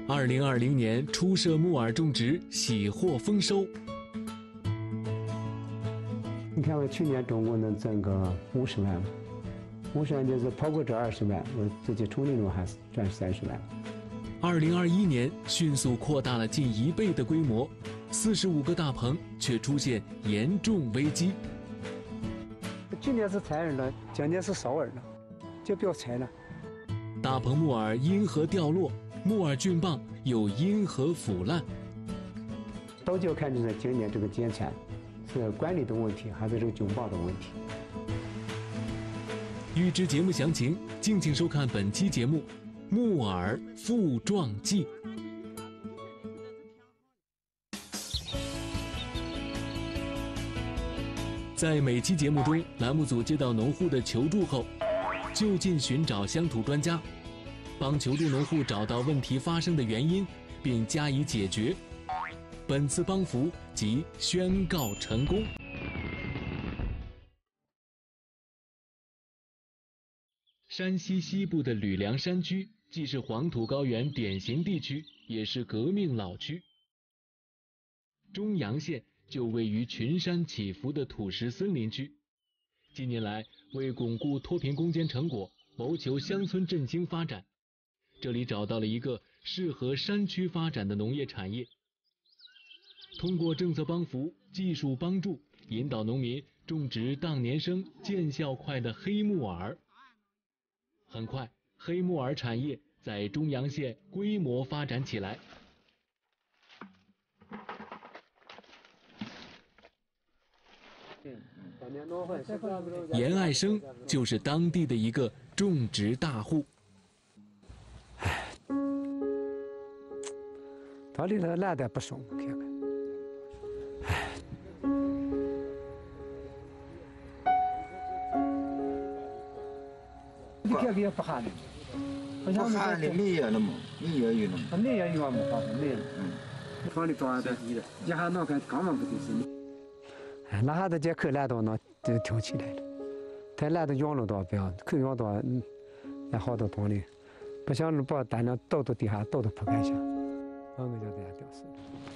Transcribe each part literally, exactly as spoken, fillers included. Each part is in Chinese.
二零二零年初涉木耳种植喜获丰收。 你看我去年总共能挣个五十万，五十万就是跑过这二十万，我自己从林中还赚三十万。 二零二一年迅速扩大了近一倍的规模，四十五个大棚却出现严重危机。 去年是采耳了，今年是少耳了，就不要采了。 大棚木耳因何掉落？木耳菌棒又因何腐烂？ 早就看出来今年这个减产是管理的问题，还是这个菌棒的问题。 预知节目详情，敬请收看本期节目《木耳复壮记》。在每期节目中，栏目组接到农户的求助后，就近寻找乡土专家，帮求助农户找到问题发生的原因，并加以解决。本次帮扶即宣告成功。山西西部的吕梁山区既是黄土高原典型地区，也是革命老区。中阳县就位于群山起伏的土石森林区。近年来，为巩固脱贫攻坚成果，谋求乡村振兴发展，这里找到了一个适合山区发展的农业产业。通过政策帮扶、技术帮助，引导农民种植当年生、见效快的黑木耳。很快，黑木耳产业在中阳县规模发展起来。严爱生就是当地的一个种植大户。 唉，到里头烂的不松，看看。唉，你这个也不寒的， 不寒的没有了嘛，没有有了嘛。 没有有啊，没好的没有。嗯，放的装的，一下脑壳刚刚不就是。哎，那下子这口烂到那就跳起来了，太烂的养了多不要，口养多，嗯，也好多东西，不想把单量倒到地下，倒到铺盖下，然后就这样掉死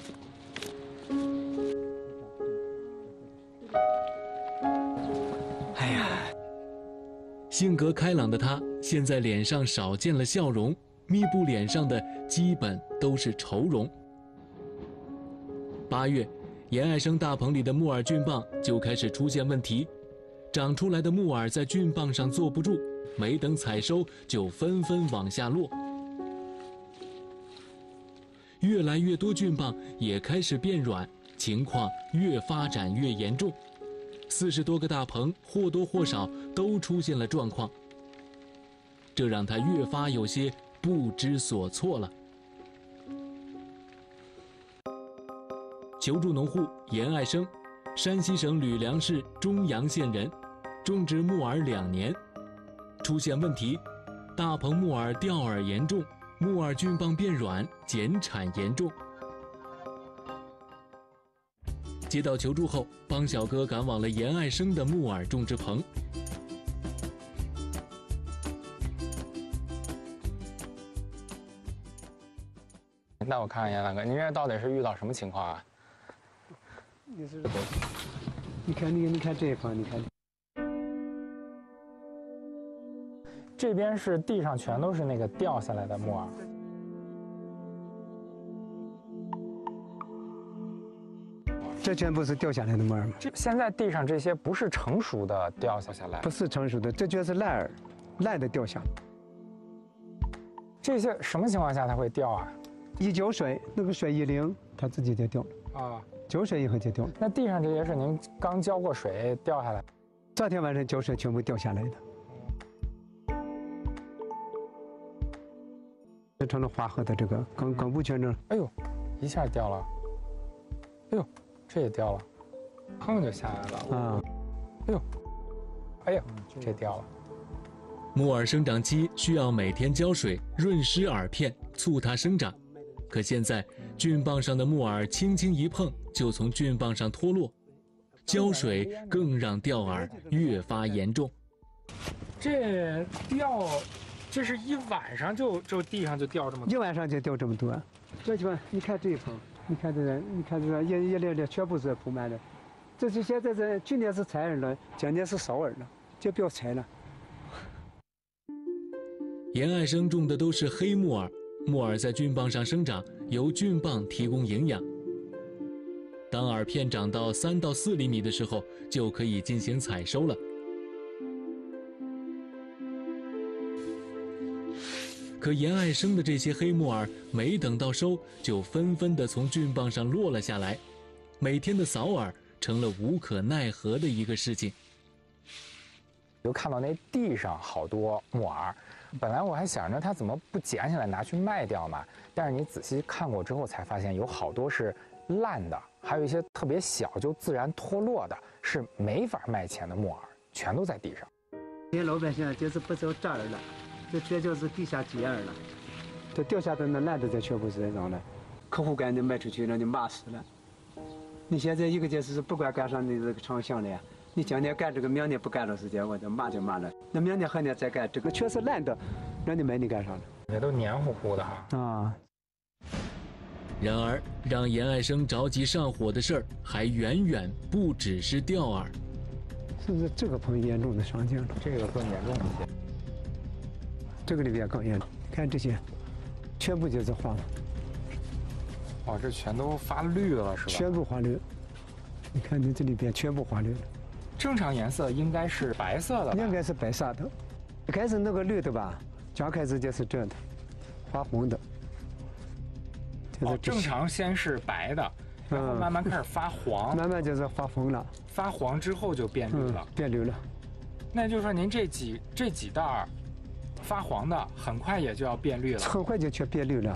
了。哎呀， 性格开朗的他，现在脸上少见了笑容，密布脸上的基本都是愁容。八月。严爱生大棚里的木耳菌棒就开始出现问题，长出来的木耳在菌棒上坐不住，没等采收就纷纷往下落。越来越多菌棒也开始变软，情况越发展越严重。四十多个大棚或多或少都出现了状况，这让他越发有些不知所措了。求助农户严爱生，山西省吕梁市中阳县人，种植木耳两年，出现问题，大棚木耳掉耳严重，木耳菌棒变软，减产严重。接到求助后，帮小哥赶往了严爱生的木耳种植棚。 那我看一下，大哥，您这到底是遇到什么情况啊？ 你是，你看你你看这一方，你看， 这边是地上全都是那个掉下来的木耳。 这全部是掉下来的木耳吗？ 现在地上这些不是成熟的掉下来， 不是成熟的，这全是烂耳，烂的掉下。 这些什么情况下它会掉啊？ 一浇水，那个水一淋，它自己就掉了。啊。浇水以后就掉了。 那地上这些是您刚浇过水掉下来？ 昨天晚上浇水全部掉下来的。这成了化合的这个刚刚不全整。 哎呦，一下掉了。哎呦，这也掉了，砰就下来了。啊。哎呦，哎呦，这掉了。 木耳生长期需要每天浇水，润湿耳片，促它生长。可现在菌棒上的木耳轻轻一碰就从菌棒上脱落，浇水更让掉耳越发严重。 这掉，这这是一晚上就就地上就掉这么多， 一晚上就掉这么多。这地方你看这一棚，你看这个，你看这个一一列列全部是铺满的。这是现在这去年是采耳了，今年是扫耳了，就不要采了。 严爱生种的都是黑木耳，木耳在菌棒上生长，由菌棒提供营养。当耳片长到三到四厘米的时候，就可以进行采收了。可严爱生的这些黑木耳没等到收，就纷纷地从菌棒上落了下来，每天的扫耳成了无可奈何的一个事情。 就看到那地上好多木耳，本来我还想着它怎么不捡下来拿去卖掉嘛，但是你仔细看过之后才发现，有好多是烂的，还有一些特别小就自然脱落的，是没法卖钱的木耳，全都在地上。 这些老百姓就是不知道摘耳了，这全就是地下捡耳了，这掉下的那烂的这全部是那种的，客户赶紧卖出去让你骂死了。你现在一个就是不管干上你这个长项的呀，你今年干这个，明年不干了时间，我就骂就骂了。那明年后年再干，这个全是烂的，让你买你干啥了？ 也都黏糊糊的哈。 啊。 然而，让严爱生着急上火的事儿还远远不只是掉耳。 是不是这个棚严重的伤尽了？ 这个更严重一些。 这个里边更严重，你看这些，全部就是黄了。 哇，这全都发绿了是吧？ 全部发绿，你看你这里边全部发绿了。 正常颜色应该是白色的吧？ 应该是白色的，开始那个绿的吧，刚开始就是这的，发红的。 哦，正常先是白的，然后慢慢开始发黄， 慢慢就是发红了。 发黄之后就变绿了， 嗯、变绿了。 那就是说您这几这几袋儿发黄的，很快也就要变绿了。 很快就全变绿了。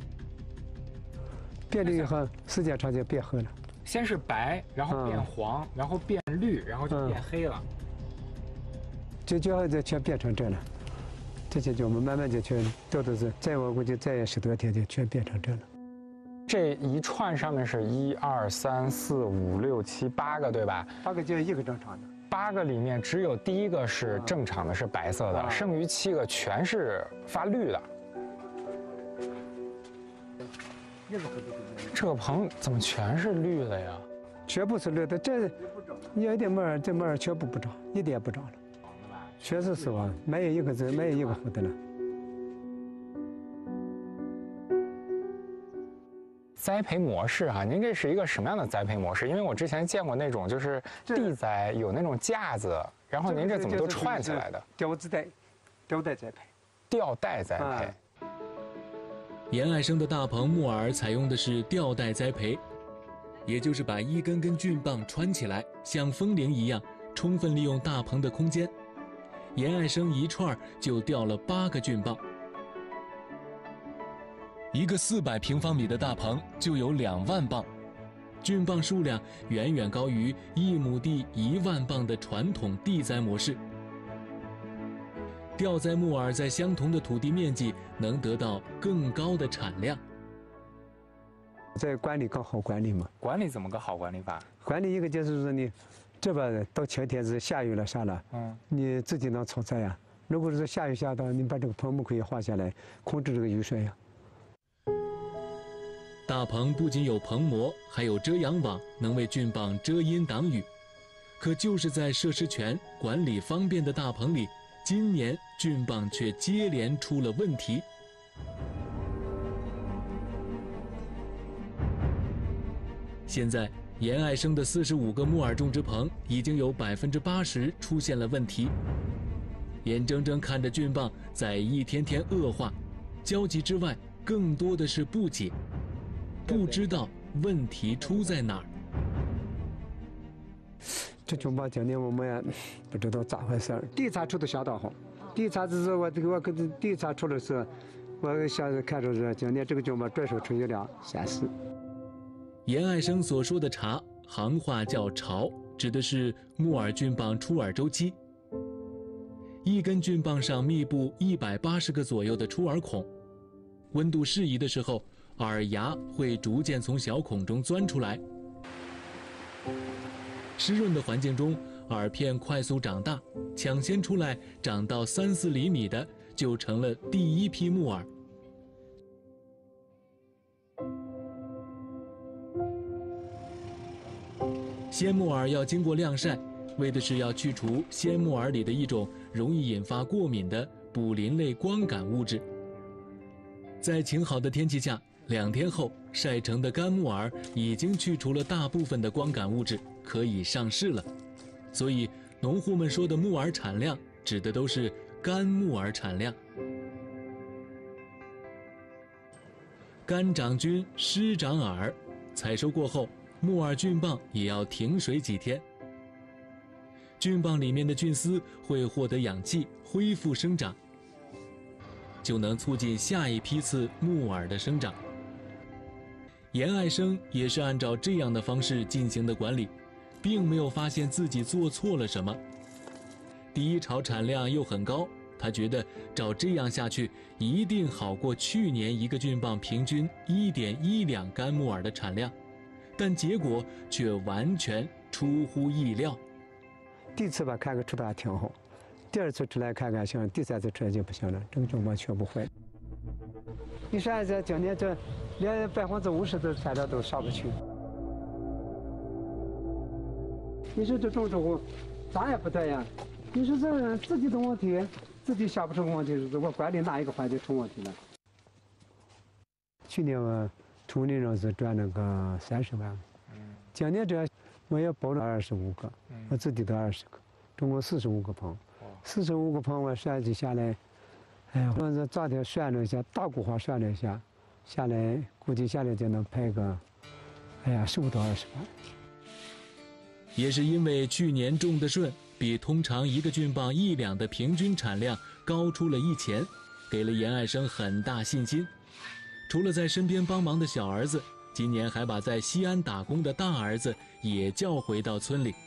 变绿以后，时间长就变黑了。 先是白，然后变黄，嗯、然后变绿，然后就变黑了。 就最后就全变成这了。这些就我们慢慢就全都都是，再我估计再十多天就全变成这了。 这一串上面是一二三四五六七八个，对吧？ 八个就一个正常的。 八个里面只有第一个是正常的，是白色的，啊、剩余七个全是发绿的。这个棚怎么全是绿的呀？ 全部是绿的，这有一点木耳，这木耳全部不长，一点不长了，全是死亡，没有一个子，没有一个活的了。 栽培模式啊，您这是一个什么样的栽培模式？因为我之前见过那种就是地栽，有那种架子，然后您这怎么都串起来的？ 吊子带，吊带栽培。 吊带栽培。啊严爱生的大棚木耳采用的是吊带栽培，也就是把一根根菌棒穿起来，像风铃一样，充分利用大棚的空间。严爱生一串就吊了八个菌棒，一个四百平方米的大棚就有两万磅，菌棒数量远远高于一亩地一万磅的传统地栽模式。吊栽木耳在相同的土地面积能得到更高的产量。 这管理更好管理嘛？ 管理怎么个好管理法？ 管理一个就是说你这边到晴天是下雨了啥了， 嗯， 你自己能操作呀。如果是下雨下到，你把这个棚木可以画下来，控制这个雨水呀。 大棚不仅有棚膜，还有遮阳网，能为菌棒遮阴挡雨。可就是在设施全、管理方便的大棚里，今年菌棒却接连出了问题。现在，严爱生的四十五个木耳种植棚已经有百分之八十出现了问题，眼睁睁看着菌棒在一天天恶化，焦急之外，更多的是不解，不知道问题出在哪儿。 这菌棒今年我们也不知道咋回事儿。第一茬出的相当好，第一茬只是我这个我跟第一茬出的时候，我想着看着是今年这个菌棒转手出一两三四。 严爱生所说的“茬”，行话叫“巢”，指的是木耳菌棒出耳周期。一根菌棒上密布一百八十个左右的出耳孔，温度适宜的时候，耳芽会逐渐从小孔中钻出来。湿润的环境中，耳片快速长大，抢先出来长到三四厘米的， 就成了第一批木耳。鲜木耳要经过晾晒，为的是要去除鲜木耳里的一种容易引发过敏的卟啉类光感物质。在晴好的天气下，两天后晒成的干木耳已经去除了大部分的光感物质，可以上市了。所以农户们说的木耳产量，指的都是干木耳产量。干长菌，湿长耳，采收过后，木耳菌棒也要停水几天。菌棒里面的菌丝会获得氧气，恢复生长，就能促进下一批次木耳的生长。严爱生也是按照这样的方式进行的管理，并没有发现自己做错了什么。第一巢产量又很高，他觉得照这样下去一定好过去年一个菌棒平均 一点一两干木耳的产量，但结果却完全出乎意料。 第一次吧看个出的还挺好，第二次出来看看行，第三次出来就不行了，这个菌棒全部坏了。你说这今年这连百分之五十的产量都上不去。你说这种植物咱也不对呀，你说这自己的问题自己想不出问题，如果管理哪一个环节出问题了。去年我从林上是赚了个三十万，今年这我也包了二十五个，我自己的二十个，总共四十五个棚，四十五个棚我算计下来，哎呀，我这昨天算了一下，大估划算了一下，下来估计下来就能拍个，哎呀，十五到二十万。 也是因为去年种的顺，比通常一个菌棒一两的平均产量高出了一钱，给了严爱生很大信心。除了在身边帮忙的小儿子，今年还把在西安打工的大儿子也叫回到村里。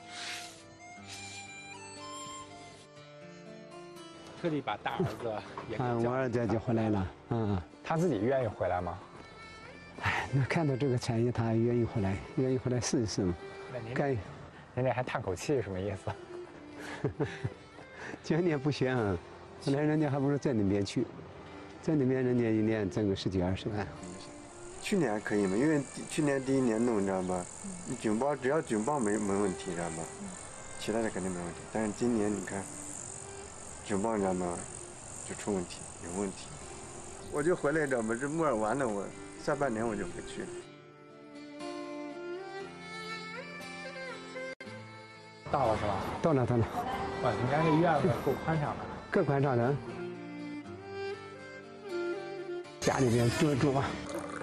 特地把大儿子也给啊，我儿子就回来了，嗯， 他自己愿意回来吗？ 哎，那看到这个产业，他愿意回来，愿意回来试一试嘛。 干，人家还叹口气，什么意思？ 今年不行，后来人家还不如在那边去，在那边人家一年挣个十几二十万。 去年还可以嘛，因为去年第一年弄，你知道吧？你菌棒只要菌棒没没问题，知道吗？其他的肯定没问题。但是今年你看，菌棒知道吗？就出问题，有问题。我就回来知道吗？这木耳完了，我下半年我就回去了。 到了是吧？ 到了，到了。 哇，你家这院子够宽敞的。 够宽敞的。家里边种种吧。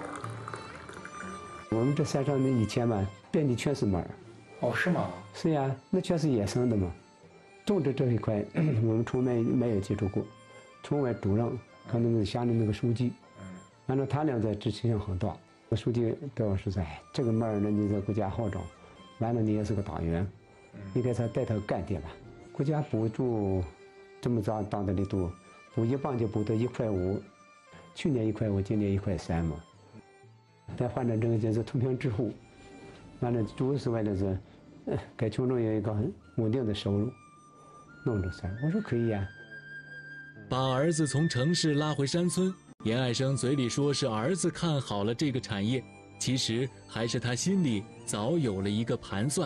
我们这山上那以前嘛，遍地全是木耳。 哦，是吗？ 是呀，那全是野生的嘛。种植这一块，我们从没没有接触过。村委主任，可能是乡里那个书记，反正他俩在支持性很大。书记对我说：“哎，这个木耳呢，你在国家好长，完了你也是个党员。”你给他带头干点吧。国家补助这么大大的力度，补一半就补到一块五，去年一块五，今年一块三嘛。再换成这个就是脱贫致富，完了主要是为了是，呃，给群众有一个很稳定的收入，弄这事儿。我说可以呀。 把儿子从城市拉回山村，严爱生嘴里说是儿子看好了这个产业，其实还是他心里早有了一个盘算。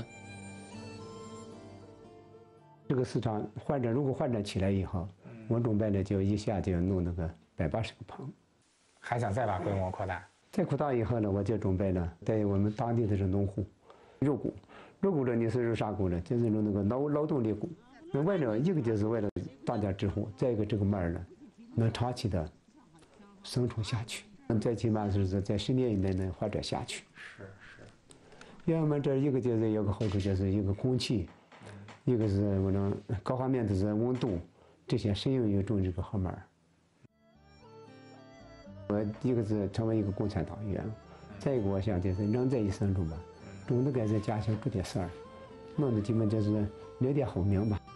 这个市场发展，如果发展起来以后，我准备了就一下就弄那个百八十个棚， 还想再把规模扩大。 再扩大以后呢，我就准备了对我们当地的这农户入股，入股了你是入啥股呢？就是入那个劳劳动力股。那为了一个就是为了大家致富，再一个这个麦儿呢能长期的生存下去，最起码是在十年以内能发展下去。 是是。要么这一个就是有个好处，就是一个空气。一个是我们各方面的是温度，这些适应于种这个好麦儿。我一个是成为一个共产党员，再一个我想就是人在一生中吧，总得该在家乡做点事儿，弄得基本就是留点好名吧。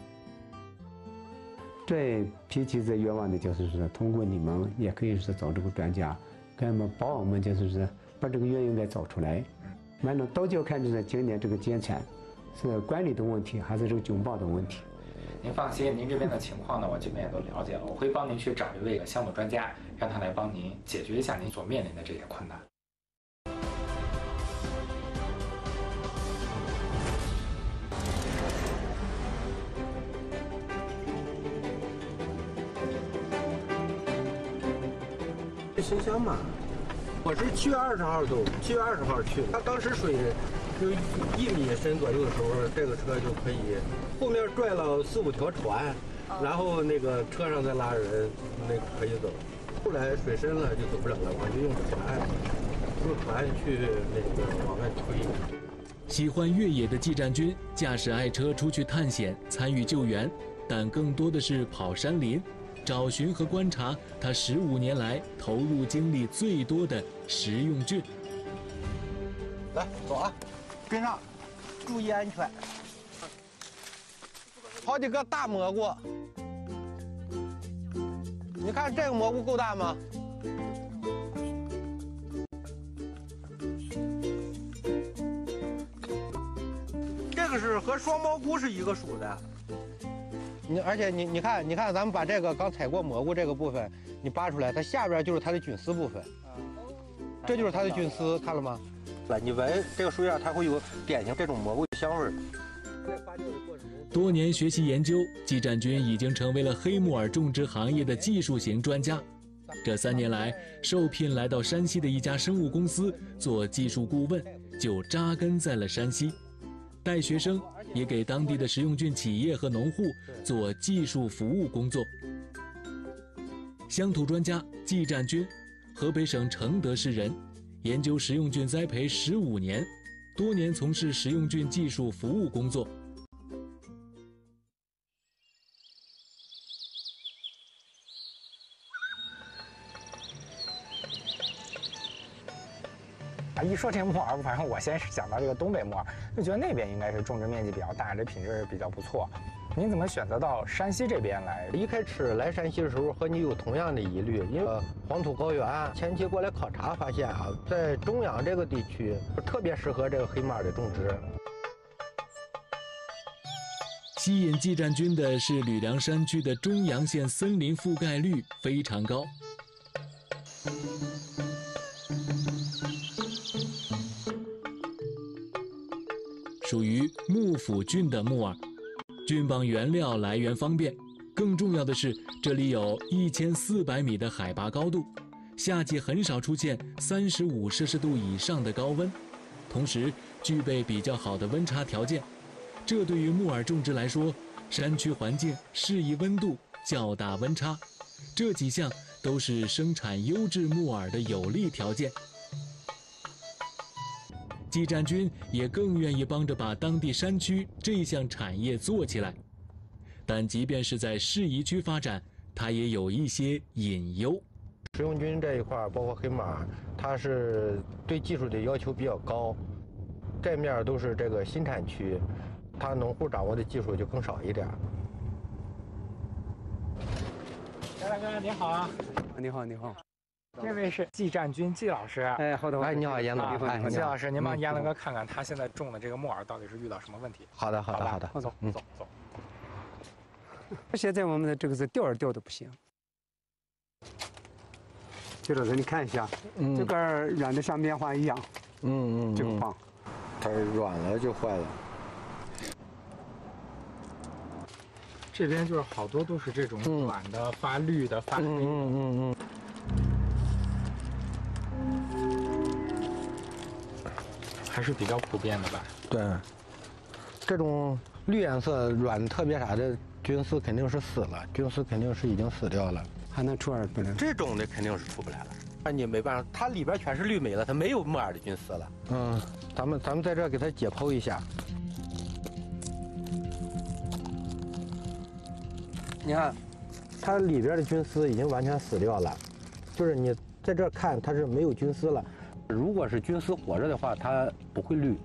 这提起这愿望的就是说，通过你们也可以是找这个专家，给我们帮我们就是说把这个原因给找出来。完了，到就看就是今年这个减产。是管理的问题，还是这个菌棒的问题？ 您放心，您这边的情况呢，我这边也都了解了，我会帮您去找一位项目专家，让他来帮您解决一下您所面临的这些困难。 新乡嘛，我是七月二十号走，七月二十号去。它当时水就一米深左右的时候，这个车就可以。后面拽了四五条船，然后那个车上再拉人，那个可以走。后来水深了就走不了了，我就用船，用船去那个往外推。 喜欢越野的技战军驾驶爱车出去探险，参与救援，但更多的是跑山林。找寻和观察他十五年来投入精力最多的食用菌。 来，走啊，跟上，注意安全。好几个大蘑菇，你看这个蘑菇够大吗？这个是和双蘑菇是一个属的。你而且你你看你看，咱们把这个刚采过蘑菇这个部分你扒出来，它下边就是它的菌丝部分，这就是它的菌丝，看了吗？来，你闻这个树叶，它会有典型这种蘑菇的香味。 多年学习研究，技战军已经成为了黑木耳种植行业的技术型专家。这三年来，受聘来到山西的一家生物公司做技术顾问，就扎根在了山西，带学生。也给当地的食用菌企业和农户做技术服务工作。乡土专家技战军，河北省承德市人，研究食用菌栽培十五年，多年从事食用菌技术服务工作。 啊，一说这个木耳，反正我先是想到这个东北木耳，就觉得那边应该是种植面积比较大，这品质比较不错。您怎么选择到山西这边来？ 一开始来山西的时候和你有同样的疑虑，因为黄土高原，前期过来考察发现啊，在中央这个地区特别适合这个黑木耳的种植。 吸引技战军的是吕梁山区的中阳县森林覆盖率非常高。属于木腐菌的木耳，菌棒原料来源方便，更重要的是，这里有一千四百米的海拔高度，夏季很少出现三十五摄氏度以上的高温，同时具备比较好的温差条件。这对于木耳种植来说，山区环境适宜温度、较大温差，这几项都是生产优质木耳的有利条件。技战军也更愿意帮着把当地山区这项产业做起来，但即便是在适宜区发展，它也有一些隐忧。 食用菌这一块，包括黑木耳，它是对技术的要求比较高，这面都是这个新产区，它农户掌握的技术就更少一点。 张大哥您好啊！ 你好，你好。 这位是技战军季老师。 哎，好的。 哎，你好，严老师。 哎，季老师，您帮严大哥看看他现在种的这个木耳到底是遇到什么问题？ 好的，好的，好的。 走， 嗯， 走走。 现在我们的这个是吊儿吊的不行。季老师，你看一下，嗯、就跟染的像棉花一样。 嗯嗯。 这个棒， 它软了就坏了。 这边就是好多都是这种软的、发绿的、发黑的。嗯嗯嗯。还是比较普遍的吧。 对，这种绿颜色、软特别啥的菌丝肯定是死了，菌丝肯定是已经死掉了， 还能出耳不来。 这种的肯定是出不来了。那你没办法，它里边全是绿莓了，它没有木耳的菌丝了。嗯，咱们咱们在这给它解剖一下。你看，它里边的菌丝已经完全死掉了，就是你在这看它是没有菌丝了。如果是菌丝活着的话，它不会绿。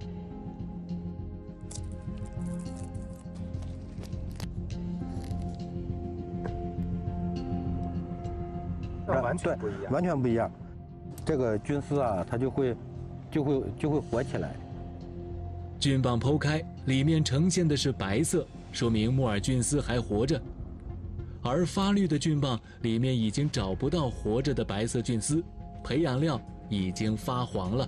完全不一样， 完全不一样。这个菌丝啊，它就会就会就会活起来。 菌棒剖开，里面呈现的是白色， 说明木耳菌丝还活着；而发绿的菌棒里面已经找不到活着的白色菌丝，培养料已经发黄了。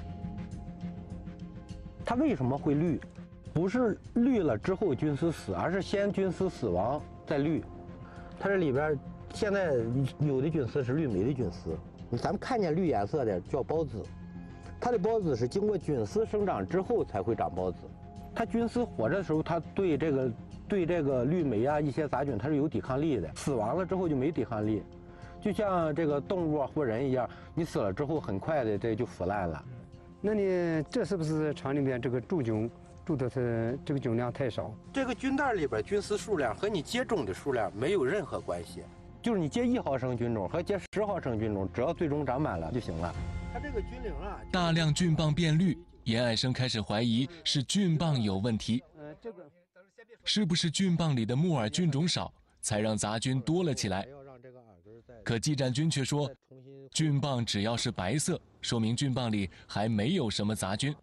它为什么会绿？不是绿了之后菌丝死，而是先菌丝死亡再绿。它这里边现在有的菌丝是绿莓的菌丝，咱们看见绿颜色的叫孢子，它的孢子是经过菌丝生长之后才会长孢子。它菌丝活着的时候，它对这个对这个绿莓啊一些杂菌它是有抵抗力的，死亡了之后就没抵抗力。就像这个动物啊或人一样，你死了之后很快的这就腐烂了。 那你这是不是厂里面这个驻菌驻的是这个菌量太少？ 这个菌袋里边菌丝数量和你接种的数量没有任何关系，就是你接一毫升菌种和接十毫升菌种，只要最终长满了就行了。它这个菌龄啊， 大量菌棒变绿，严爱生开始怀疑是菌棒有问题。 呃，这个是不是菌棒里的木耳菌种少，才让杂菌多了起来？可季占军却说，菌棒只要是白色，说明菌棒里还没有什么杂菌。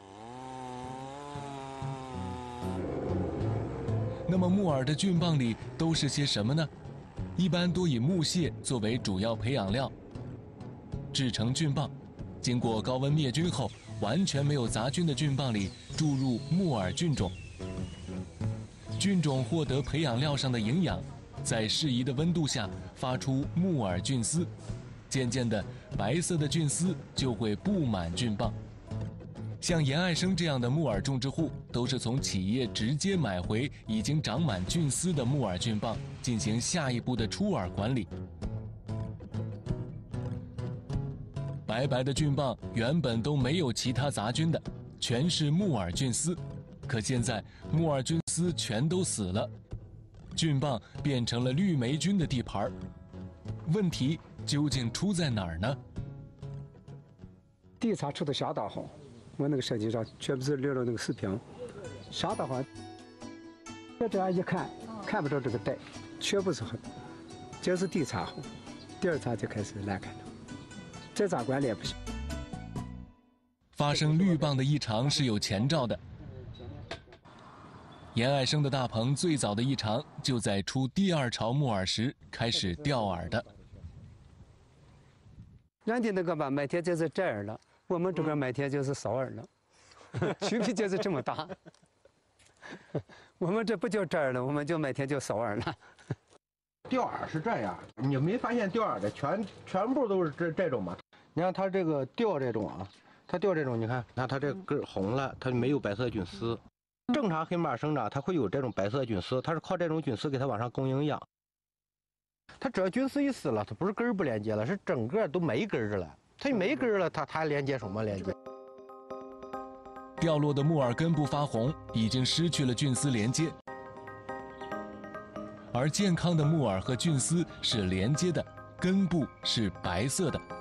那么木耳的菌棒里都是些什么呢？一般多以木屑作为主要培养料，制成菌棒，经过高温灭菌后，完全没有杂菌的菌棒里注入木耳菌种。菌种获得培养料上的营养，在适宜的温度下发出木耳菌丝，渐渐的，白色的菌丝就会布满菌棒。像严爱生这样的木耳种植户，都是从企业直接买回已经长满菌丝的木耳菌棒，进行下一步的出耳管理。白白的菌棒原本都没有其他杂菌的，全是木耳菌丝。可现在木耳菌丝全都死了，菌棒变成了绿霉菌的地盘。问题究竟出在哪儿呢？ 地查出的下大好，我那个设计上全部是留了那个视频，下大好，这这样一看看不着这个带，全部是黑，这是地查好，第二查就开始烂看了，这咋管理也不行。 发生绿棒的异常是有前兆的。严爱生的大棚最早的异常就在出第二巢木耳时开始掉耳的。 人家那个吧，每天就是摘耳了，我们这边每天就是扫耳了，区别就是这么大。我们这不叫摘耳了，我们就每天就扫耳了。 掉耳是这样，你没发现掉耳的全全部都是这这种吗？你看它这个掉这种啊，它掉这种，你看，那它这根红了，它没有白色菌丝。正常黑木耳生长，它会有这种白色菌丝，它是靠这种菌丝给它往上供营养。它只要菌丝一死了，它不是根儿不连接了，是整个都没根儿了。它一没根儿了，它它连接什么连接？ 掉落的木耳根部发红，已经失去了菌丝连接。而健康的木耳和菌丝是连接的，根部是白色的。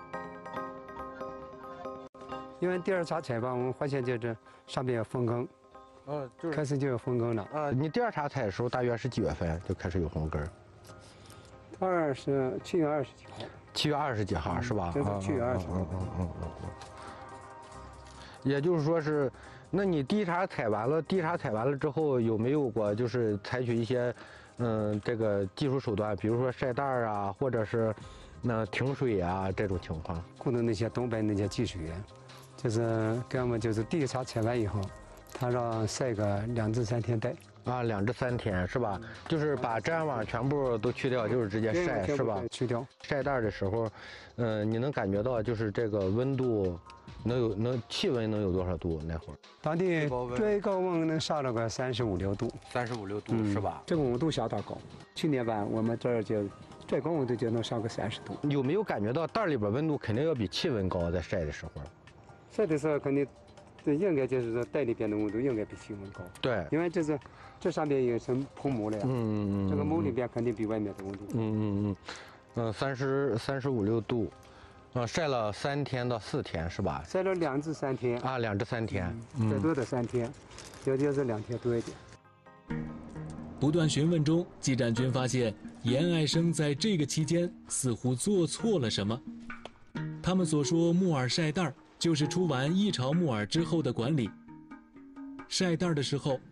因为第二茬采吧，我们发现就这上面有风根。 嗯，就是开始就有风根了。 啊，你第二茬采的时候大约是几月份就开始有红根？ 二十七月二十几号。 七月二十几号是吧？ 就是七月二十号。 嗯嗯嗯嗯嗯。也就是说是，那你第一茬采完了，第一茬采完了之后，有没有过就是采取一些，嗯，这个技术手段，比如说晒袋啊，或者是那停水啊这种情况？ 雇的那些东北那些技术员，就是给我们就是第一茬采完以后。他让晒个两至三天带啊，两至三天是吧？就是把粘网全部都去掉，就是直接晒是吧？ 去掉。 晒袋的时候，嗯，你能感觉到就是这个温度能有能气温能有多少度那会儿？ 当地最高温能上了个三十五六度。 三十五六度、嗯、是吧？ 这个温度相当高。去年吧，我们这儿就最高温度就能上个三十度。 有没有感觉到袋里边温度肯定要比气温高？在晒的时候？ 晒的时候肯定。这应该就是说袋里边的温度应该比气温高。对，因为这是这上面有一层铺膜了呀。嗯嗯嗯。这个膜里边肯定比外面的温度。 嗯嗯嗯。嗯，三十三十五六度，呃，晒了三天到四天是吧？ 晒了两至三天。 啊，两至三天。 嗯。最多的三天，有的是两天多一点。 不断询问中，季占军发现严爱生在这个期间似乎做错了什么。他们所说木耳晒袋儿。就是出完一巢木耳之后的管理，晒袋的时候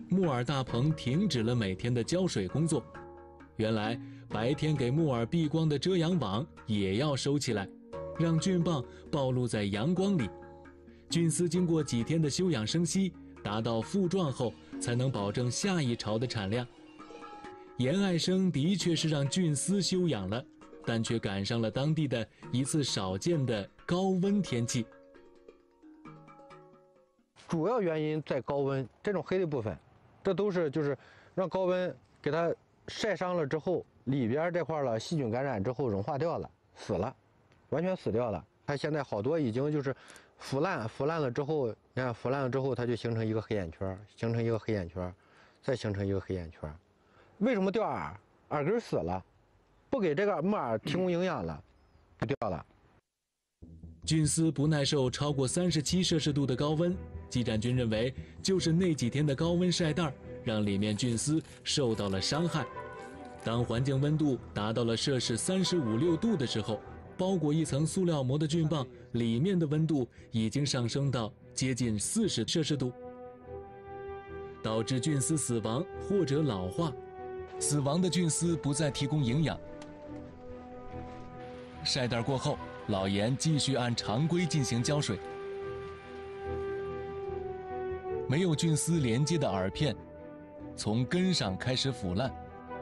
木耳大棚停止了每天的浇水工作。原来白天给木耳避光的遮阳网也要收起来，让菌棒暴露在阳光里。菌丝经过几天的休养生息，达到复壮后，才能保证下一巢的产量。严爱生的确是让菌丝休养了，但却赶上了当地的一次少见的高温天气。 主要原因在高温，这种黑的部分，这都是就是让高温给它晒伤了之后，里边这块了细菌感染之后融化掉了，死了，完全死掉了。它现在好多已经就是腐烂，腐烂了之后，你看腐烂了之后，它就形成一个黑眼圈，形成一个黑眼圈，再形成一个黑眼圈。为什么掉耳？耳根死了，不给这个木耳提供营养了，就掉了。 菌丝不耐受超过三十七摄氏度的高温，季占军认为就是那几天的高温晒袋让里面菌丝受到了伤害。当环境温度达到了摄氏三十五六度的时候，包裹一层塑料膜的菌棒里面的温度已经上升到接近四十摄氏度，导致菌丝死亡或者老化。死亡的菌丝不再提供营养。晒袋过后，老严继续按常规进行浇水。没有菌丝连接的耳片从根上开始腐烂，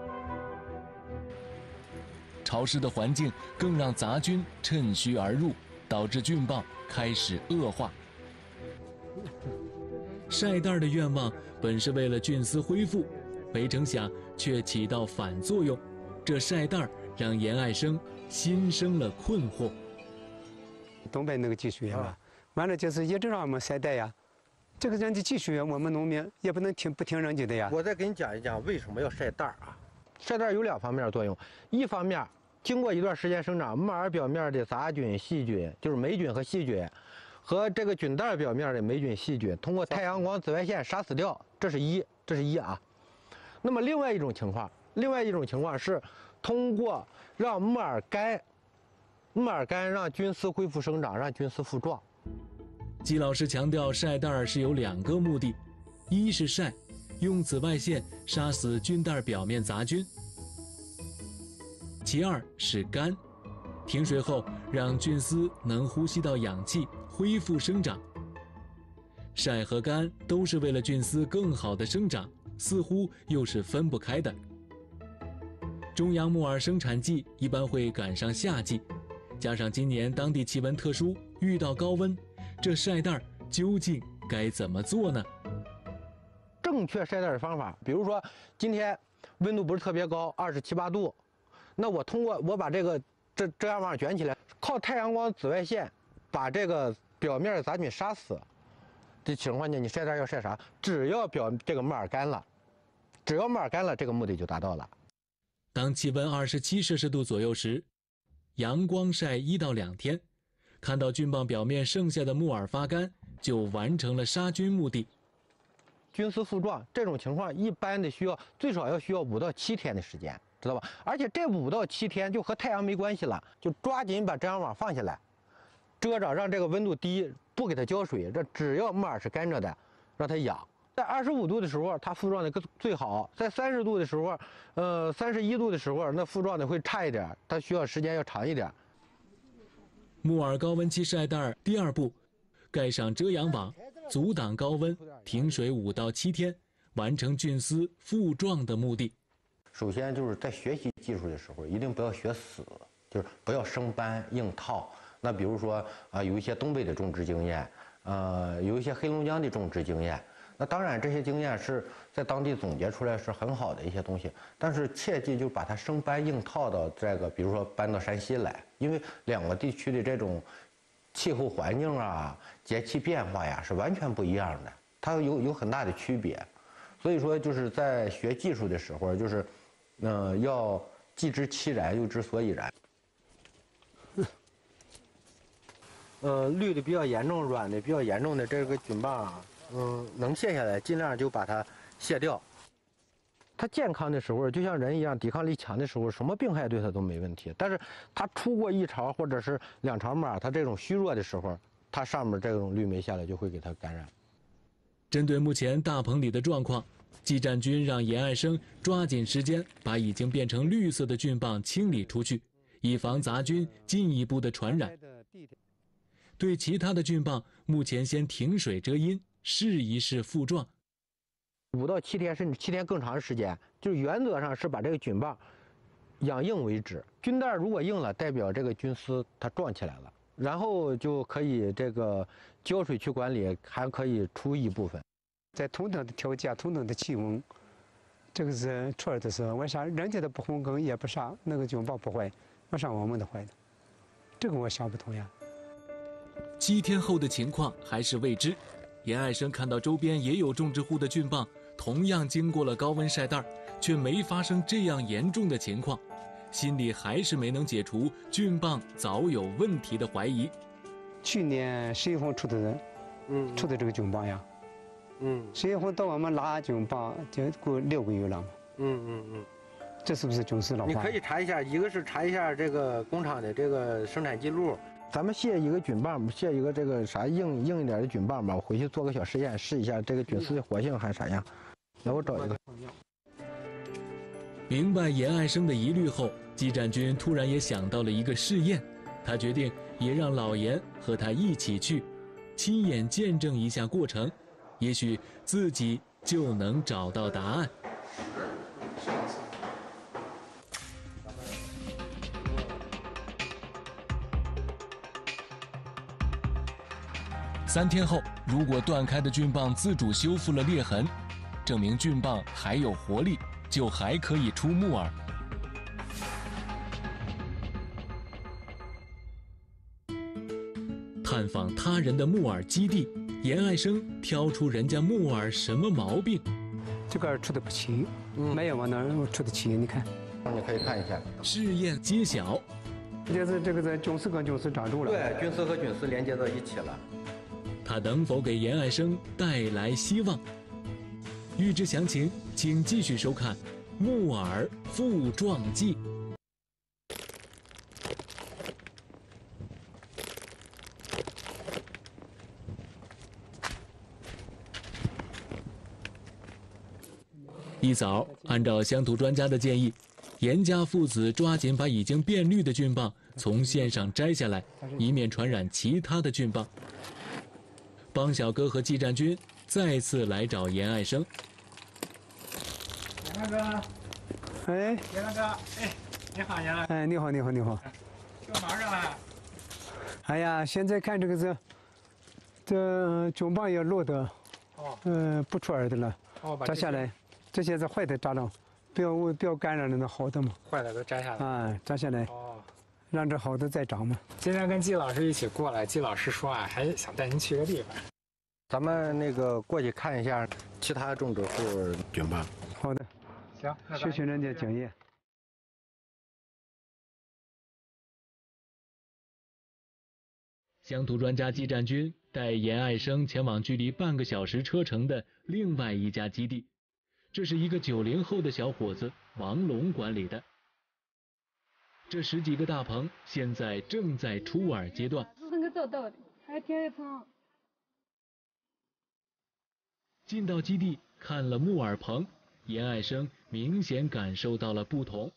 潮湿的环境更让杂菌趁虚而入，导致菌棒开始恶化。晒袋的愿望本是为了菌丝恢复，没成想却起到反作用。这晒袋让严爱生心生了困惑。 东北那个技术员嘛，完了就是一直让我们晒袋呀。这个人家技术员，我们农民也不能听不听人家的呀。 我再给你讲一讲为什么要晒袋啊？晒袋有两方面作用，一方面经过一段时间生长，木耳表面的杂菌、细菌，就是霉菌和细菌，和这个菌袋表面的霉菌、细菌，通过太阳光紫外线杀死掉，这是一，这是一啊。那么另外一种情况，另外一种情况是通过让木耳干，木耳干让菌丝恢复生长，让菌丝复壮。 季老师强调，晒袋是有两个目的，一是晒，用紫外线杀死菌袋表面杂菌；其二是干，停水后让菌丝能呼吸到氧气，恢复生长。晒和干都是为了菌丝更好的生长，似乎又是分不开的。中阳木耳生产季一般会赶上夏季，加上今年当地气温特殊，遇到高温，这晒袋究竟该怎么做呢？ 正确晒袋的方法，比如说今天温度不是特别高，二十七八度，那我通过我把这个这遮阳网卷起来，靠太阳光紫外线把这个表面的杂菌杀死。这情况下，你晒袋要晒啥？只要表这个木耳干了，只要木耳干了，这个目的就达到了。 当气温二十七摄氏度左右时，阳光晒一到两天，看到菌棒表面剩下的木耳发干，就完成了杀菌目的。 菌丝复壮这种情况，一般的需要最少要需要五到七天的时间，知道吧？而且这五到七天就和太阳没关系了，就抓紧把遮阳网放下来，遮着，让这个温度低，不给它浇水，这只要木耳是干着的，让它养。在二十五度的时候，它复壮的最好；在三十度的时候，呃，三十一度的时候，那复壮的会差一点，它需要时间要长一点。 木耳高温期晒袋第二步，盖上遮阳网，阻挡高温，停水五到七天，完成菌丝复壮的目的。 首先就是在学习技术的时候，一定不要学死，就是不要生搬硬套。那比如说啊、呃，有一些东北的种植经验，呃，有一些黑龙江的种植经验。那当然，这些经验是在当地总结出来是很好的一些东西，但是切记就把它生搬硬套到这个，比如说搬到山西来，因为两个地区的这种气候环境啊、节气变化呀是完全不一样的，它有有很大的区别。所以说，就是在学技术的时候，就是，嗯、呃，要既知其然，又知所以然。呃，绿的比较严重，软的比较严重的这个菌棒啊。嗯，能卸下来，尽量就把它卸掉。它健康的时候，就像人一样，抵抗力强的时候，什么病害对它都没问题。但是它出过一巢或者是两巢木耳，它这种虚弱的时候，它上面这种绿霉下来就会给它感染。 针对目前大棚里的状况， 技战军让严爱生抓紧时间把已经变成绿色的菌棒清理出去，以防杂菌进一步的传染。对其他的菌棒，目前先停水遮阴，试一试复壮。 五到七天甚至七天更长的时间，就是原则上是把这个菌棒养硬为止。菌袋如果硬了，代表这个菌丝它壮起来了，然后就可以这个浇水去管理，还可以除一部分。 在同等的条件、同等的气温，这个是出来的时候，为啥人家的不红梗也不杀，那个菌棒不坏，为啥我们的坏的？这个我想不通呀。 七天后的情况还是未知。严爱生看到周边也有种植户的菌棒同样经过了高温晒袋，却没发生这样严重的情况，心里还是没能解除菌棒早有问题的怀疑。 去年十月份出的，嗯，出的这个菌棒呀。嗯，十月份到我们拉菌棒就过六个月了嘛。嗯嗯嗯，这是不是菌丝老化？ 你可以查一下，一个是查一下这个工厂的这个生产记录。咱们卸一个菌棒，卸一个这个啥硬硬一点的菌棒吧，我回去做个小实验，试一下这个菌丝的活性还啥样。来，我找一个。 明白严爱生的疑虑后，技战军突然也想到了一个试验，他决定也让老严和他一起去，亲眼见证一下过程。也许自己就能找到答案。三天后，如果断开的菌棒自主修复了裂痕，证明菌棒还有活力，就还可以出木耳。探访他人的木耳基地，严爱生挑出人家木耳什么毛病？ 这个出的不齐，嗯、没有往那儿出的齐，你看。 你可以看一下。 试验揭晓， 就是这个在菌丝跟菌丝长住了。 对，菌丝和菌丝连接到一起了。 他能否给严爱生带来希望？欲知详情，请继续收看《木耳复壮记》。一早，按照乡土专家的建议，严家父子抓紧把已经变绿的菌棒从线上摘下来，以免传染其他的菌棒。帮小哥和技战军再次来找严爱生。 严大哥， 哎， 严大哥，哎，你好，严大哥。 哎，你好，你好，你好。 又忙上了。 哎呀，现在看这个是，这菌棒也落的，哦，呃，不出耳的了，哦，摘下来，这些是坏的扎了，不要不要感染了那好的嘛。 坏的都摘下来。 啊，摘下来。哦。让这好的再长嘛。今天跟季老师一起过来，季老师说啊，还想带您去个地方。 咱们那个过去看一下其他种植户菌棒。 好的， 行， 学学人家经验。 乡土专家技战军带严爱生前往距离半个小时车程的另外一家基地，这是一个九零后的小伙子王龙管理的。这十几个大棚现在正在出耳阶段。进到基地看了木耳棚，严爱生明显感受到了不同。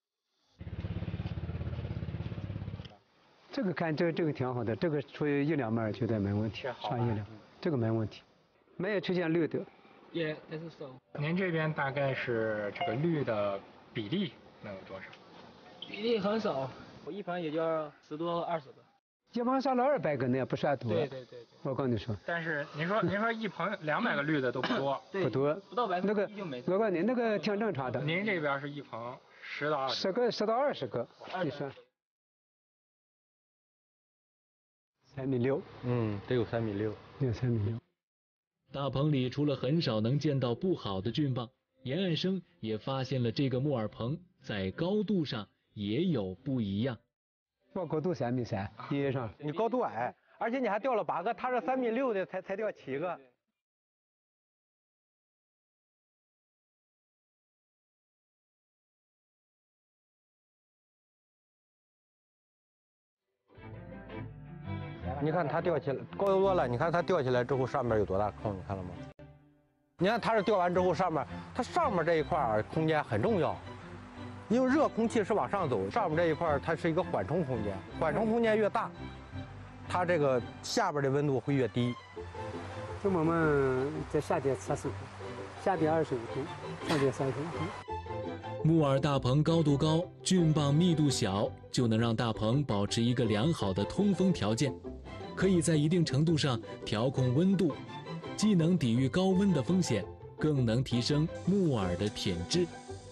这个看这个这个挺好的，这个出一两枚绝对没问题，上一两，这个没问题，没有出现绿的。 也这是少。您这边大概是这个绿的比例能有多少？ 比例很少，我一盆也就十多二十个。 一盆上了二百个，那也不算多。 对对对对。 我跟你说。 但是您说您说一盆两百个绿的都不多， 不多， 不到百分之一就没。 我告诉你，那个挺正常的。 您这边是一盆十到二十。 十个十到二十个，你说。三米六。 嗯，得有三米六。 有三米六。 大棚里除了很少能见到不好的菌棒，严爱生也发现了这个木耳棚在高度上也有不一样。 我高度三米三，你上你高度矮，而且你还掉了八个，他是三米六的才才掉七个。你看它掉起来高多了，你看它掉起来之后上面有多大坑，你看了吗？ 你看它是吊完之后，上面它上面这一块空间很重要，因为热空气是往上走，上面这一块它是一个缓冲空间，缓冲空间越大，它这个下边的温度会越低。 就我们在夏天三十度，夏天二十五度，上天三十五度。 木耳大棚高度高，菌棒密度小，就能让大棚保持一个良好的通风条件，可以在一定程度上调控温度，既能抵御高温的风险，更能提升木耳的品质。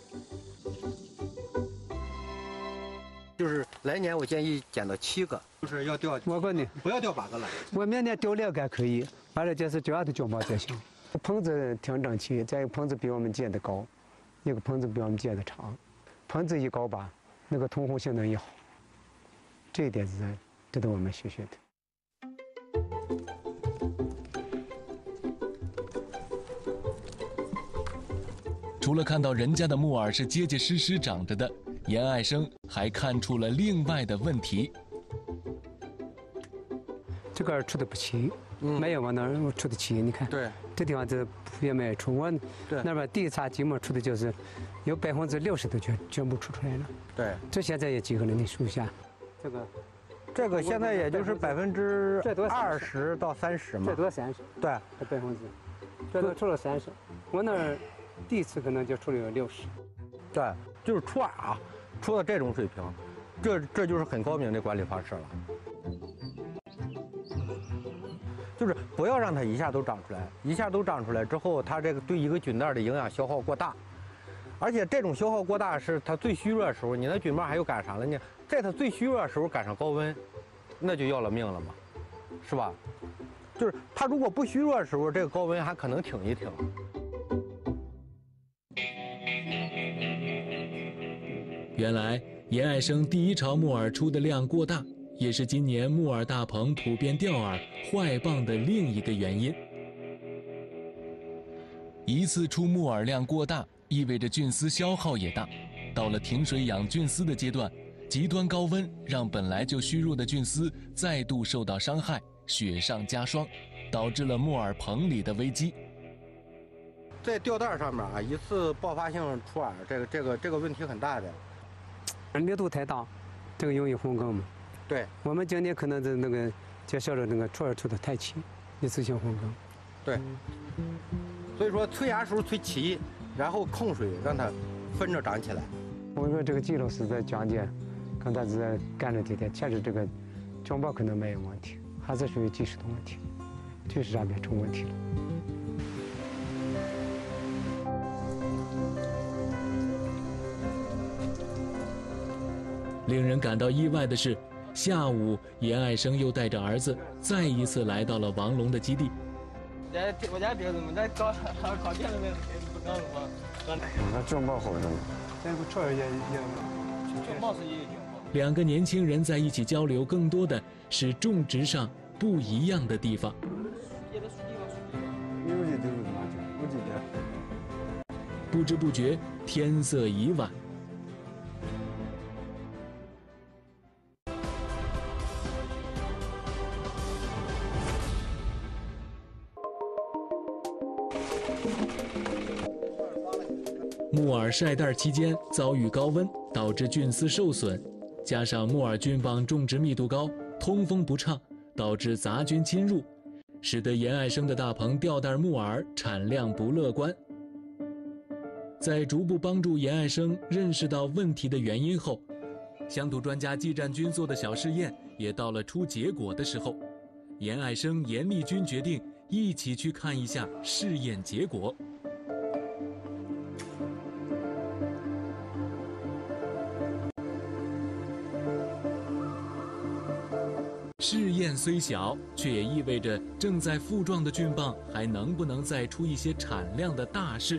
就是来年我建议减到七个，就是要钓， 我问你， 不要钓八个了。 我明年钓两个可以，完了就是主要的菌棒才行。棚子挺整齐，再一个棚子比我们建的高，一个棚子比我们建的长，棚子一高吧，那个通风性能一好，这一点是值得我们学学的。 除了看到人家的木耳是结结实实长着的，严爱生还看出了另外的问题。 这个出的不齐， 嗯、 没有往那儿出的齐。你看， 对， 这地方这也没出。我那边第一茬积木出的就是有百分之六十都全全部出出来了。 对， 这现在也几个人的数下，这个这个现在也就是百分之二十到三十嘛， 最多三十。 对， 百分之最多出了三十。我那儿第一次可能就出了有六十。 对，就是出耳啊，出到这种水平，这这就是很高明的管理方式了。就是不要让它一下都长出来，一下都长出来之后，它这个对一个菌袋的营养消耗过大，而且这种消耗过大是它最虚弱的时候，你那菌棒还有赶上了呢，在它最虚弱的时候赶上高温，那就要了命了嘛，是吧？就是它如果不虚弱的时候，这个高温还可能挺一挺。 原来严爱生第一巢木耳出的量过大，也是今年木耳大棚普遍掉耳坏棒的另一个原因。一次出木耳量过大，意味着菌丝消耗也大。到了停水养菌丝的阶段，极端高温让本来就虚弱的菌丝再度受到伤害，雪上加霜，导致了木耳棚里的危机。 在吊带上面啊，一次爆发性出耳，这个这个这个问题很大的。 密度太大，这个容易混梗嘛。 对， 我们今年可能的那个介绍的那个出耳出的太齐，一次性混梗。 对，所以说催芽时候催齐，然后控水让它分着长起来。 我说这个季老师在讲解，刚才是在干了几天，确实这个菌棒可能没有问题，还是属于技术的问题，技术上面出问题了。 令人感到意外的是，下午严爱生又带着儿子再一次来到了王龙的基地。 我家别人们在搞烤店的那个不搞了吗？ 那菌棒好用， 这个出耳也也菌棒是也有菌棒。 两个年轻人在一起交流，更多的是种植上不一样的地方。 有些就是麻将，有几天。 不知不觉，天色已晚。木耳晒袋期间遭遇高温，导致菌丝受损，加上木耳菌棒种植密度高，通风不畅，导致杂菌侵入，使得严爱生的大棚吊带木耳产量不乐观。在逐步帮助严爱生认识到问题的原因后，乡土专家季占军做的小试验也到了出结果的时候。严爱生、严立军决定一起去看一下试验结果。试验虽小，却也意味着正在复壮的菌棒还能不能再出一些产量的大事。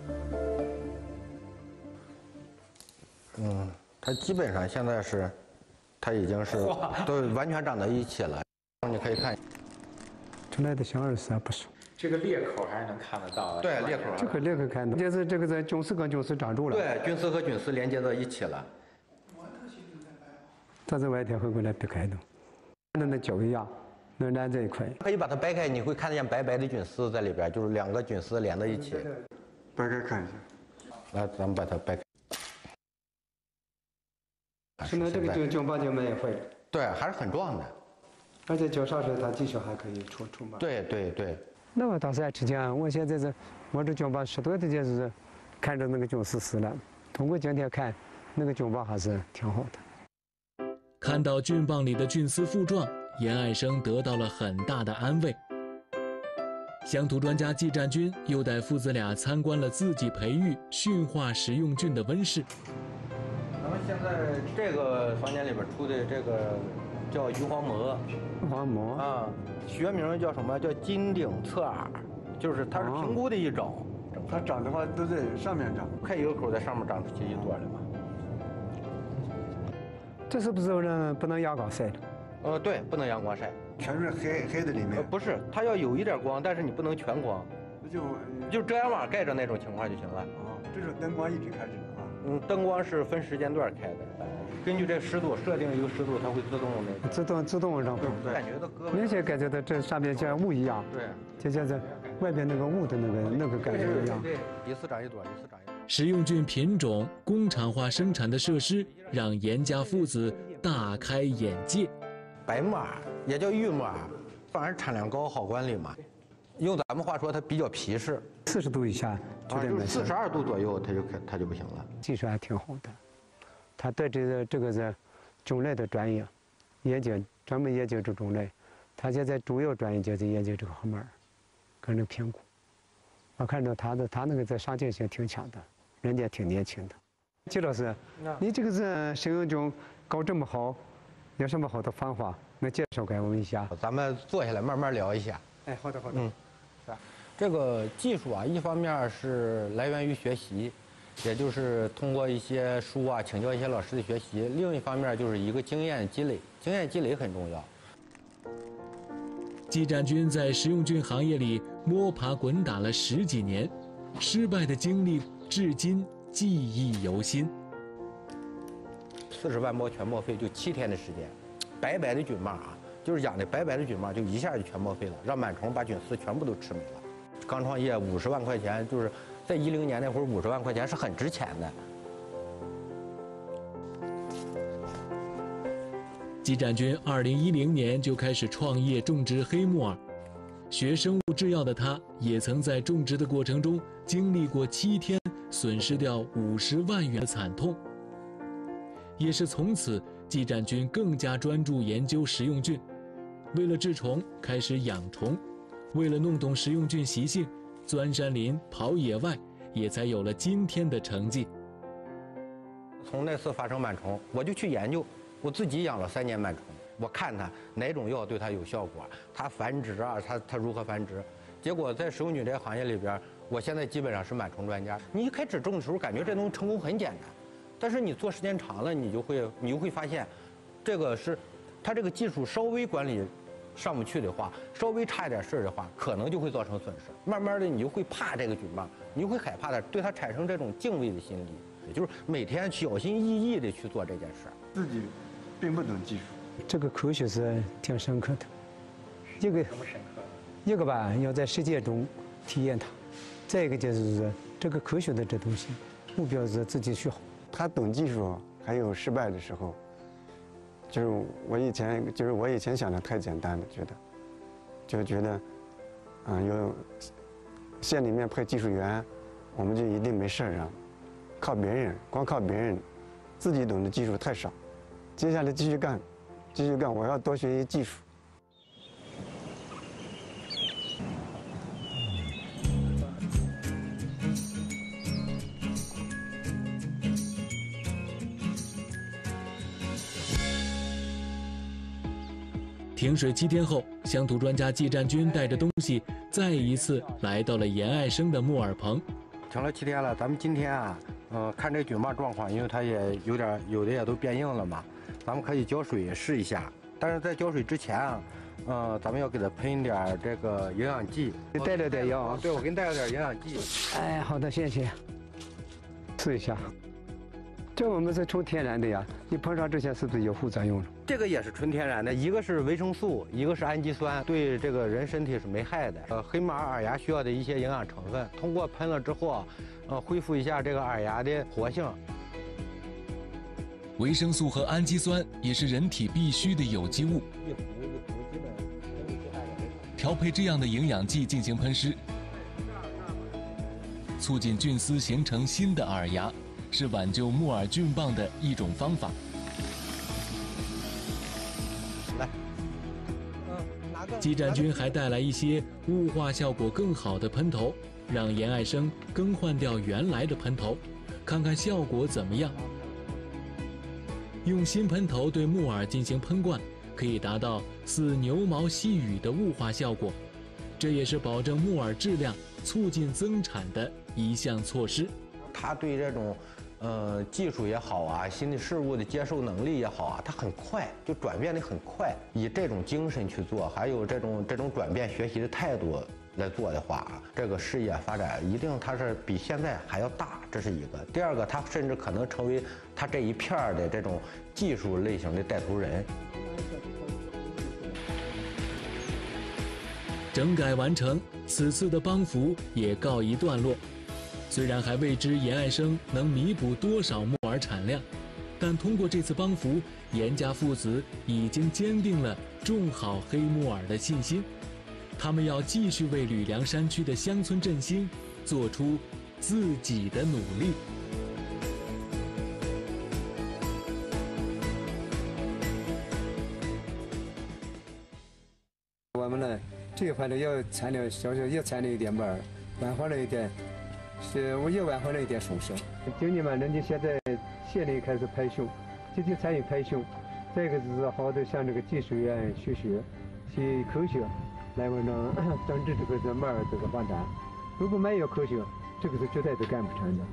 嗯，它基本上现在是，它已经是都完全长到一起了。你可以看， 出来的小耳丝还不少。 这个裂口还是能看得到的。 对，裂口。 这个裂口看到，就是这个在菌丝跟菌丝长住了。 对，菌丝和菌丝连接到一起了。 它是外天会过来避开的。那那脚一压， 能粘在一块。 可以把它掰开，你会看见白白的菌丝在里边，就是两个菌丝连在一起。 掰开看一下。 来，咱们把它掰开。 现在这个菌菌棒就没坏了。 对，还是很壮的。 而且脚上时它继续还可以出出嘛。 对对对。 那我倒是爱吃姜，我现在是，我这菌棒十多的就是看着那个菌丝死了。通过今天看，那个菌棒还是挺好的。 看到菌棒里的菌丝复壮，严爱生得到了很大的安慰。乡土专家季占军又带父子俩参观了自己培育、驯化食用菌的温室。 咱们现在这个房间里边出的这个叫鱼黄膜， 黄膜啊，学名叫什么？叫金顶侧耳，就是它是平菇的一种。 它长的话都在上面长， 开一个口在上面长出去一朵来嘛。 这是不是人不能阳光晒的？ 呃，对，不能阳光晒， 全是黑黑的里面。 呃，不是，它要有一点光，但是你不能全光， 就就遮阳网盖着那种情况就行了。 啊，这是灯光一直开着的啊。 嗯，灯光是分时间段开的，根据这湿度设定一个湿度，它会自动那个。 自动自动让风。 对，感觉到胳膊。 明显感觉到这上面像雾一样。 对。 就像这外边那个雾的那个那个感觉一样。 对，一次长一朵，一次长一朵。 食用菌品种工厂化生产的设施，让严家父子大开眼界。 白木耳也叫玉木耳，反而产量高，好管理嘛。用咱们话说，它比较皮实。 四十度以下绝对没事。 四十二度左右，它就它就不行了。 技术还挺好的，他对这个这个是种类的专业研究，专门研究这种类。他现在主要专业就是研究这个黑木耳，跟这个平菇。我看着他的他那个在上进性挺强的，人家挺年轻的。季老师，你这个是食用菌搞这么好，有什么好的方法能介绍给我们一下？ 咱们坐下来慢慢聊一下。 哎，好的好的。 嗯，是吧？这个技术啊，一方面是来源于学习，也就是通过一些书啊，请教一些老师的学习；另一方面就是一个经验积累，经验积累很重要。 季占军在食用菌行业里摸爬滚打了十几年，失败的经历至今记忆犹新。 四十万包全报废，就七天的时间，白白的菌棒啊，就是养的白白的菌棒，就一下就全报废了，让螨虫把菌丝全部都吃没了。刚创业五十万块钱，就是在一零年那会儿，五十万块钱是很值钱的。 季占军二零一零年就开始创业种植黑木耳，学生物制药的他，也曾在种植的过程中经历过七天损失掉五十万元的惨痛。也是从此，季占军更加专注研究食用菌，为了治虫开始养虫，为了弄懂食用菌习性，钻山林、跑野外，也才有了今天的成绩。 从那次发生螨虫，我就去研究。我自己养了三年螨虫，我看它哪种药对它有效果，它繁殖啊，它它如何繁殖。结果在食用菌这个行业里边，我现在基本上是螨虫专家。你一开始种的时候，感觉这东西成功很简单，但是你做时间长了，你就会你就会发现，这个是它这个技术稍微管理上不去的话，稍微差一点事儿的话，可能就会造成损失。慢慢的，你就会怕这个菌棒，你就会害怕它，对它产生这种敬畏的心理，也就是每天小心翼翼的去做这件事。 自己并不懂技术， 这个科学是挺深刻的。一个一个吧，要在实践中体验它；再一个就是这个科学的这东西，目标是自己学好。 他懂技术，还有失败的时候。就是我以前，就是我以前想的太简单了，觉得，就觉得，嗯，有县里面派技术员，我们就一定没事儿啊。靠别人，光靠别人，自己懂的技术太少。接下来继续干，继续干，我要多学习技术。 停水七天后，乡土专家季占军带着东西再一次来到了严爱生的木耳棚。 停了七天了，咱们今天啊，呃，看这菌棒状况，因为它也有点有的也都变硬了嘛，咱们可以浇水试一下。但是在浇水之前啊，呃，咱们要给它喷点这个营养剂。 你带了点药？ 对，我给你带了点营养剂。 哎，好的，谢谢。试一下。 这我们是纯天然的呀，你碰上这些是不是有副作用了？ 这个也是纯天然的，一个是维生素，一个是氨基酸，对这个人身体是没害的。呃，黑木耳耳芽需要的一些营养成分，通过喷了之后啊，呃，恢复一下这个耳芽的活性。 维生素和氨基酸也是人体必需的有机物。调配这样的营养剂进行喷施，促进菌丝形成新的耳芽，是挽救木耳菌棒的一种方法。 来，嗯，拿个。 季占军还带来一些雾化效果更好的喷头，让严爱生更换掉原来的喷头，看看效果怎么样。用新喷头对木耳进行喷灌，可以达到似牛毛细雨的雾化效果，这也是保证木耳质量、促进增产的一项措施。 他对这种，呃，技术也好啊，新的事物的接受能力也好啊，他很快，就转变的很快。以这种精神去做，还有这种这种转变学习的态度来做的话，这个事业发展一定它是比现在还要大，这是一个。第二个，他甚至可能成为他这一片儿的这种技术类型的带头人。 整改完成，此次的帮扶也告一段落。虽然还未知严爱生能弥补多少木耳产量，但通过这次帮扶，严家父子已经坚定了种好黑木耳的信心。他们要继续为吕梁山区的乡村振兴做出自己的努力。 我们呢，这块呢要产量小小也产了一点木耳，晚化了一点，是我也晚化了一点松生。今年嘛，人家现在县里开始培训，积极参与培训。再一个就是好的向这个技术员学学，去科学。来我呢，整治这个这木耳这个发展，如果没有科学，这个是绝对是干不成的。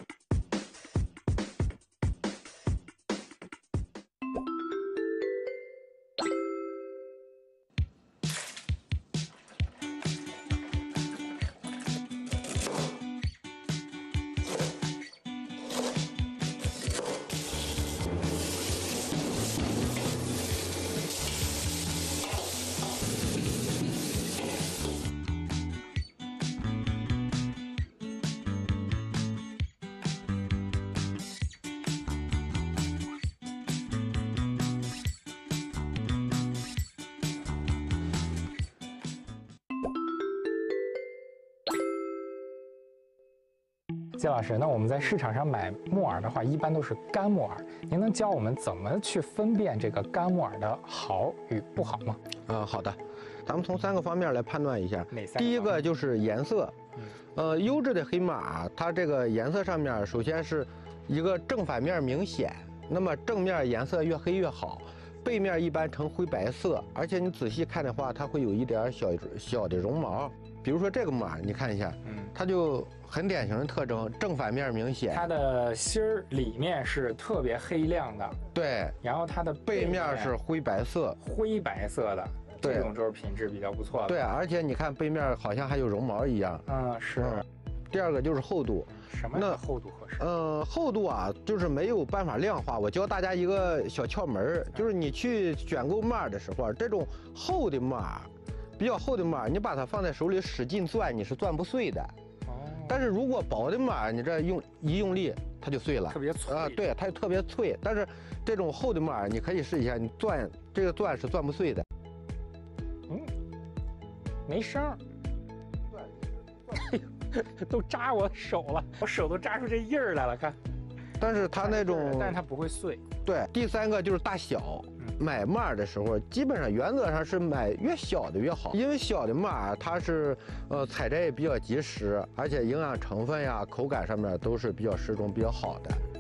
季老师，那我们在市场上买木耳的话，一般都是干木耳。您能教我们怎么去分辨这个干木耳的好与不好吗？ 呃，好的，咱们从三个方面来判断一下。 哪三个？ 第一个就是颜色，呃，优质的黑木耳，它这个颜色上面首先是一个正反面明显，那么正面颜色越黑越好，背面一般呈灰白色，而且你仔细看的话，它会有一点小小的绒毛。比如说这个木耳，你看一下，嗯，它就很典型的特征，正反面明显。 它的芯儿里面是特别黑亮的， 对， 然后它的背面是灰白色， 灰白色的， 对， 这种就是品质比较不错的。 对，而且你看背面好像还有绒毛一样。 嗯，是。 嗯，第二个就是厚度。 什么样的厚度合适？ 嗯，厚度啊，就是没有办法量化。我教大家一个小窍门，就是你去选购木耳的时候，这种厚的木耳。比较厚的木耳，你把它放在手里使劲攥，你是攥不碎的。哦。但是如果薄的木耳，你这用一用力，它就碎了。 特别脆。 啊、呃，对，它就特别脆。但是这种厚的木耳，你可以试一下，你攥这个攥是攥不碎的。 嗯，没声儿。都扎我手了，我手都扎出这印儿来了，看。 但是它那种， 但是它不会碎。 对，第三个就是大小。买木耳的时候，基本上原则上是买越小的越好，因为小的木耳它是呃采摘也比较及时，而且营养成分呀、口感上面都是比较适中、比较好的。